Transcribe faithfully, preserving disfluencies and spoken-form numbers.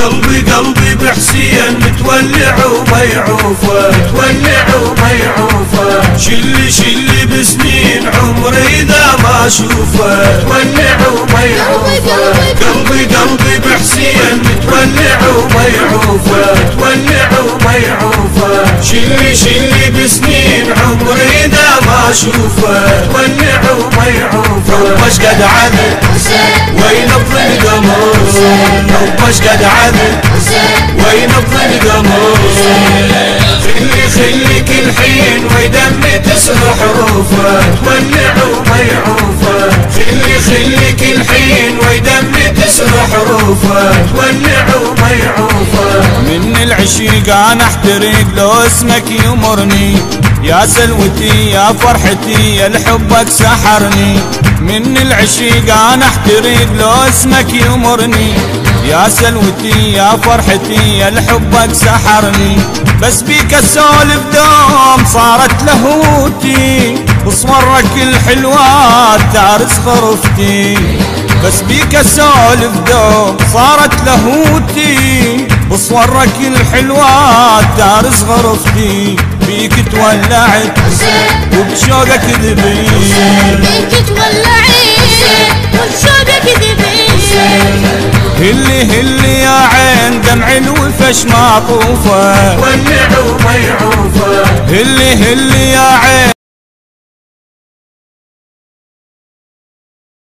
قلبي قلبي بحسين متولع وما يعوفه، متولع وما يعوفه. شلي شلي بسنين عمري اذا ما اشوفه، متولع وما يعوفه. قلبي قلبي بحسين متولع وما يعوفه، متولع وما يعوفه. شلي شلي بسنين عمري اذا ما اشوفه، متولع وما يعوفه. وش قد عدل وين الظل قمر، وش قد عدل وين الظل قمر. خلي خلي كل حين ويدمي تسرح حروفه، تولع وما يعوفه. خلي خلي كل حين ويدمي تسرح حروفه، تولع وما يعوفه. من العشيق انا احترق لو اسمك يمرني، يا سلوتي يا فرحتي يا لحبك سحرني. من العشيق انا احترق لو اسمك يمرني، يا سلوتي يا فرحتي يا لحبك سحرني. بس بيك اسولف دوم صارت لهوتي، بصورك الحلوات تعرس خرفتي. بس بيك اسولف دوم صارت لهوتي، بصورك الحلوات تعرس غرفتي. بيك تولعت وبشوقك ذبيت، بيك تولعت وبشوقك ذبيت. هلي هلي يا عين دمع الوفش معطوفه، تولع وما يعوفه. هلي هلي يا عين